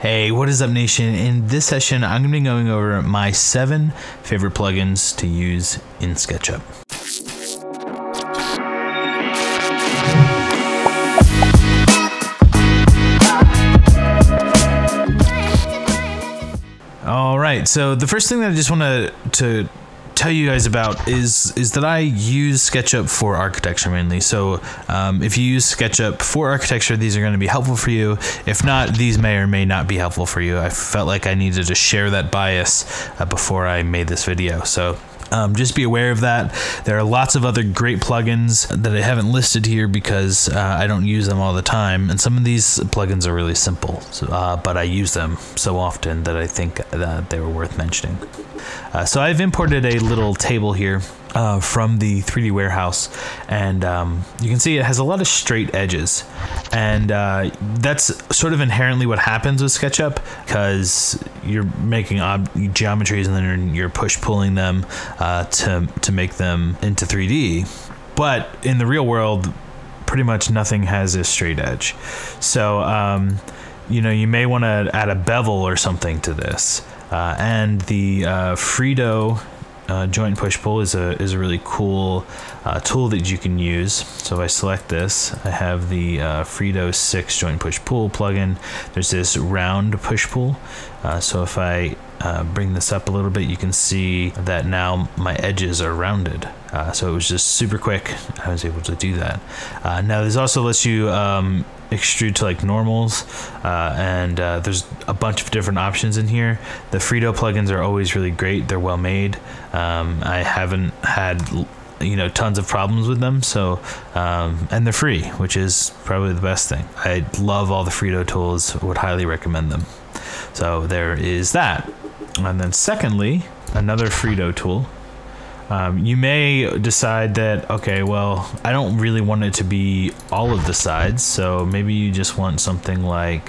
Hey, what is up, nation? In this session, I'm going to be going over my 7 favorite plugins to use in SketchUp. All right, so the first thing that I just want to tell you guys about is that I use SketchUp for architecture mainly. So if you use SketchUp for architecture, these are going to be helpful for you. If not, these may or may not be helpful for you. I felt like I needed to share that bias before I made this video. So just be aware of that. There are lots of other great plugins that I haven't listed here because I don't use them all the time, and some of these plugins are really simple, so, but I use them so often that I think that they were worth mentioning. So I've imported a little table here from the 3D warehouse, and you can see it has a lot of straight edges, and that's sort of inherently what happens with SketchUp, because you're making geometries and then you're push-pulling them to make them into 3D. But in the real world, pretty much nothing has a straight edge. So you know, you may want to add a bevel or something to this, and the Freedo joint push-pull is a really cool tool that you can use. So if I select this, I have the Freedo 6 joint push-pull plugin. There's this round push-pull. So if I bring this up a little bit, you can see that now my edges are rounded. So it was just super quick. I was able to do that. Now this also lets you extrude to like normals, and there's a bunch of different options in here. The Freedo plugins are always really great. They're well made. I haven't had tons of problems with them, so and they're free, which is probably the best thing. I love all the Freedo tools, would highly recommend them. So there is that. And then secondly, another Freedo tool. You may decide that, okay, well, I don't really want it to be all of the sides, so maybe you just want something like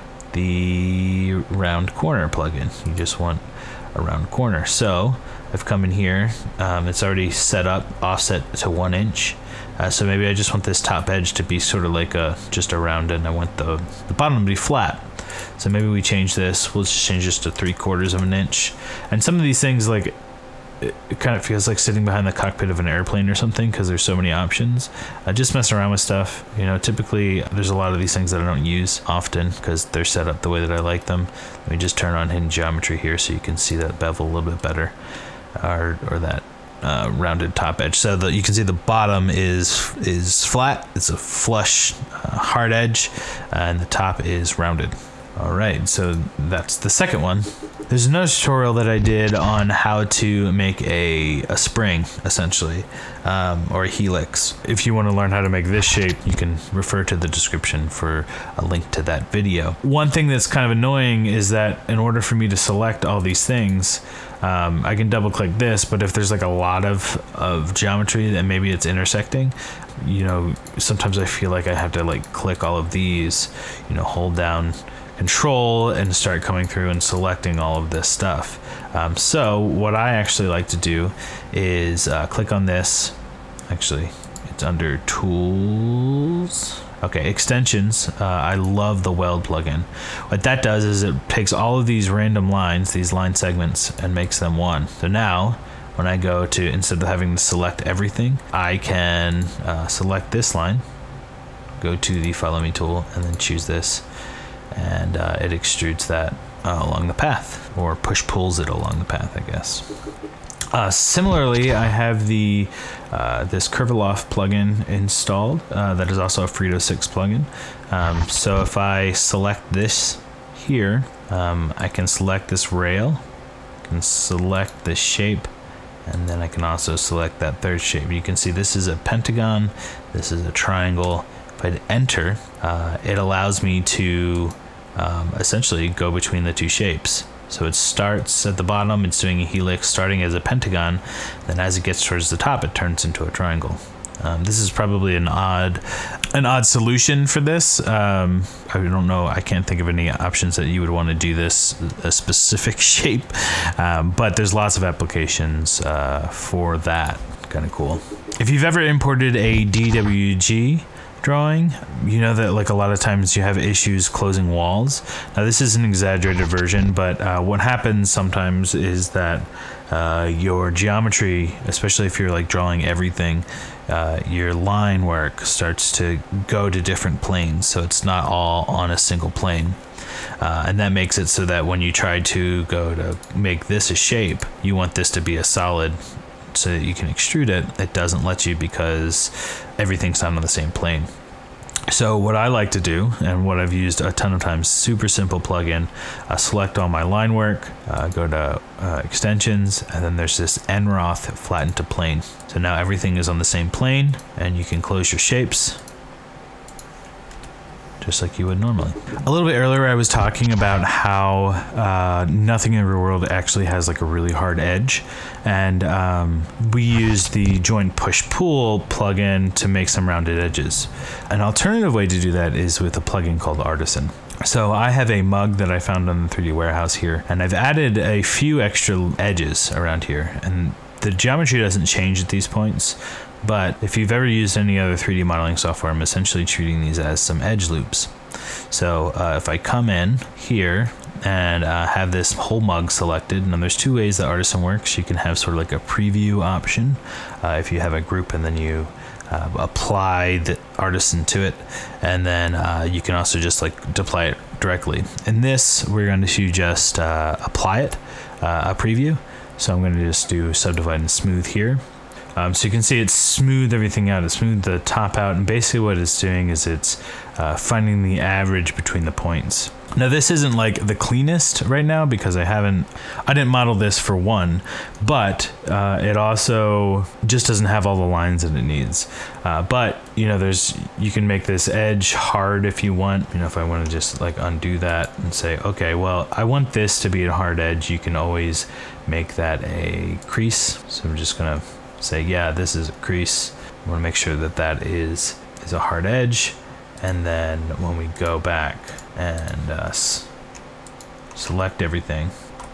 the round corner plugin. You just want a round corner. So I've come in here, it's already set up offset to 1 inch. So maybe I just want this top edge to be sort of like just a round, and I want the bottom to be flat. So maybe we change this. We'll just change this to 3/4 of an inch. And some of these things, like, it kind of feels like sitting behind the cockpit of an airplane or something, because there's so many options. Just mess around with stuff. Typically there's a lot of these things that I don't use often because they're set up the way that I like them. Let me just turn on hidden geometry here so you can see that bevel a little bit better, or that rounded top edge. So you can see the bottom is flat. It's a flush hard edge, and the top is rounded. All right, so that's the second one. There's another tutorial that I did on how to make a spring, essentially, or a helix. If you want to learn how to make this shape, you can refer to the description for a link to that video. One thing that's kind of annoying is that in order for me to select all these things, I can double click this, but if there's like a lot of geometry that maybe it's intersecting, sometimes I feel like I have to like click all of these, hold down Control and start coming through and selecting all of this stuff. So what I actually like to do is click on this. Actually, it's under Tools. Okay, Extensions. I love the Weld plugin. What that does is it takes all of these random lines, these line segments, and makes them one. So now when I go to, instead of having to select everything, I can select this line, go to the Follow Me tool, and then choose this. And it extrudes that along the path, or push-pulls it along the path, I guess. Similarly, I have the this Curveloff plugin installed that is also a Freedo 6 plugin. So if I select this here, I can select this rail, I can select this shape, and then I can also select that third shape. You can see this is a pentagon, this is a triangle. If I hit enter, it allows me to essentially go between the two shapes. So it starts at the bottom, it's doing a helix starting as a pentagon, then as it gets towards the top it turns into a triangle. This is probably an odd solution for this. I don't know, I can't think of any options that you would want to do this a specific shape, but there's lots of applications for that. Kind of cool. If you've ever imported a DWG drawing, you know that like a lot of times you have issues closing walls. Now this is an exaggerated version, but what happens sometimes is that your geometry, especially if you're like drawing everything, your line work starts to go to different planes, so it's not all on a single plane. And that makes it so that when you try to go to make this a shape, you want this to be a solid so that you can extrude it. It doesn't let you because everything's not on the same plane. So what I like to do, and what I've used a ton of times, super simple plugin, select all my line work, go to extensions, and then there's this Nroth flatten to plane. So now everything is on the same plane, and you can close your shapes just like you would normally. A little bit earlier I was talking about how nothing in the real world actually has like a really hard edge, and we used the joint push-pull plugin to make some rounded edges. An alternative way to do that is with a plugin called Artisan. So I have a mug that I found on the 3D warehouse here, and I've added a few extra edges around here, and the geometry doesn't change at these points. But if you've ever used any other 3D modeling software, I'm essentially treating these as some edge loops. So if I come in here and have this whole mug selected, and there's two ways that Artisan works. You can have sort of like a preview option if you have a group, and then you apply the Artisan to it, and then you can also just like apply it directly. In this, we're going to just apply it, a preview. So I'm going to just do subdivide and smooth here. So you can see it's smoothed everything out. It smoothed the top out, and basically what it's doing is it's finding the average between the points. Now this isn't like the cleanest right now because I didn't model this for one, but it also just doesn't have all the lines that it needs. But you know, you can make this edge hard if you want. You know, if I want to just like undo that and say, okay, well, I want this to be a hard edge, you can always make that a crease. So I'm just gonna say, yeah, this is a crease. I want to make sure that that is a hard edge, and then when we go back and select everything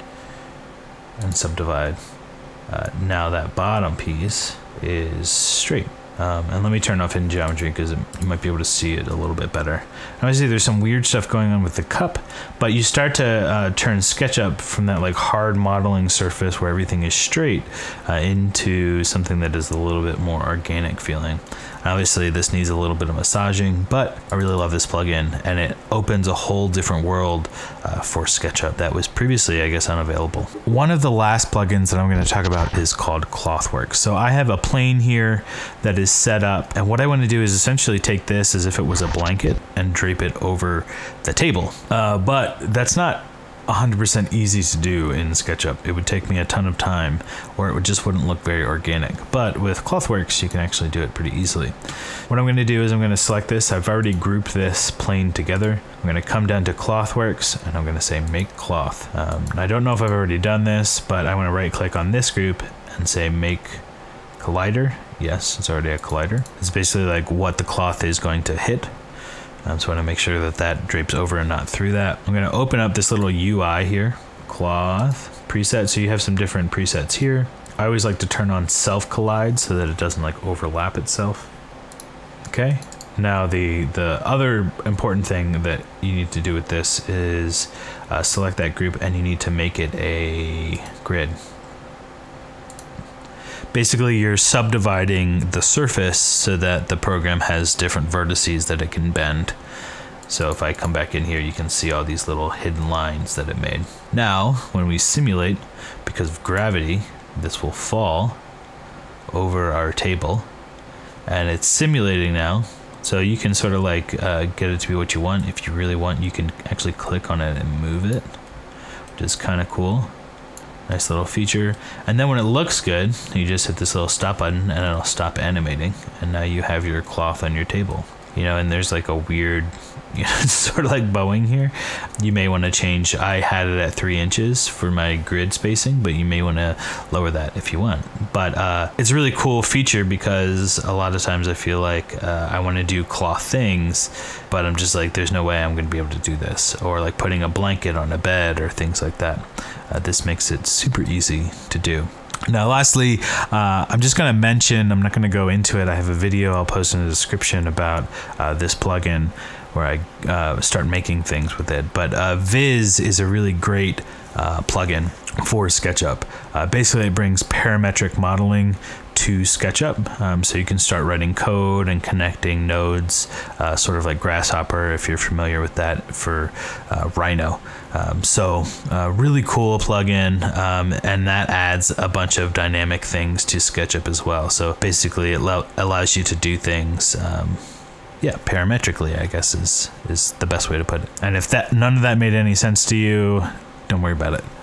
and subdivide, now that bottom piece is straight. And let me turn off hidden geometry because you might be able to see it a little bit better. Obviously there's some weird stuff going on with the cup, but you start to turn SketchUp from that like hard modeling surface where everything is straight into something that is a little bit more organic feeling. Obviously this needs a little bit of massaging, but I really love this plugin, and it opens a whole different world for SketchUp that was previously, I guess, unavailable. One of the last plugins that I'm going to talk about is called Clothworks. So I have a plane here that is set up, and what I want to do is essentially take this as if it was a blanket and drape it over the table. But that's not 100% easy to do in SketchUp. It would take me a ton of time, or it just wouldn't look very organic. But with Clothworks, you can actually do it pretty easily. What I'm going to do is I'm going to select this. I've already grouped this plane together. I'm going to come down to Clothworks, and I'm going to say Make Cloth. I don't know if I've already done this, but I want to right click on this group and say Make Collider. Yes, it's already a collider. It's basically like what the cloth is going to hit. So I want to make sure that that drapes over and not through that. I'm going to open up this little UI here, cloth preset. So you have some different presets here. I always like to turn on self collide so that it doesn't like overlap itself. Okay. Now the other important thing that you need to do with this is select that group, and you need to make it a grid. Basically, you're subdividing the surface so that the program has different vertices that it can bend. So if I come back in here, you can see all these little hidden lines that it made. Now, when we simulate, because of gravity, this will fall over our table, and it's simulating now. So you can sort of like get it to be what you want. If you really want, you can actually click on it and move it, which is kind of cool. Nice little feature. And then when it looks good, you just hit this little stop button and it'll stop animating, and now you have your cloth on your table. You know, and there's like a weird, you know, sort of like bowing here. You may want to change. I had it at 3 inches for my grid spacing, but you may want to lower that if you want. But it's a really cool feature because a lot of times I feel like I want to do cloth things, but I'm just like, there's no way I'm going to be able to do this, or like putting a blanket on a bed or things like that. This makes it super easy to do. Now, lastly, I'm just going to mention, I'm not going to go into it. I have a video I'll post in the description about this plugin where I start making things with it. But Viz is a really great plugin for SketchUp. Basically, it brings parametric modeling to SketchUp, so you can start writing code and connecting nodes, sort of like Grasshopper, if you're familiar with that, for Rhino. So really cool plugin, and that adds a bunch of dynamic things to SketchUp as well. So basically, it allows you to do things. Yeah, parametrically, I guess is the best way to put it. And if none of that made any sense to you, don't worry about it.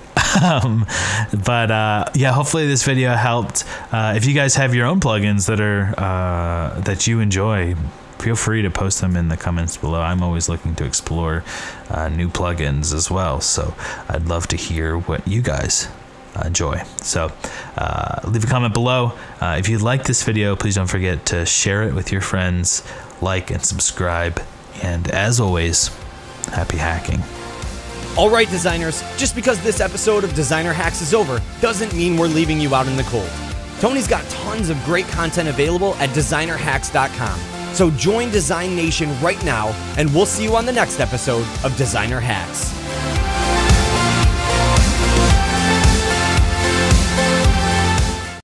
Yeah, hopefully this video helped. If you guys have your own plugins that are that you enjoy, feel free to post them in the comments below. I'm always looking to explore new plugins as well, so I'd love to hear what you guys enjoy. So leave a comment below. If you like this video, please don't forget to share it with your friends, like and subscribe, and as always, happy hacking. Alright designers, just because this episode of Designer Hacks is over doesn't mean we're leaving you out in the cold. Tony's got tons of great content available at designerhacks.com. So join Design Nation right now, and we'll see you on the next episode of Designer Hacks.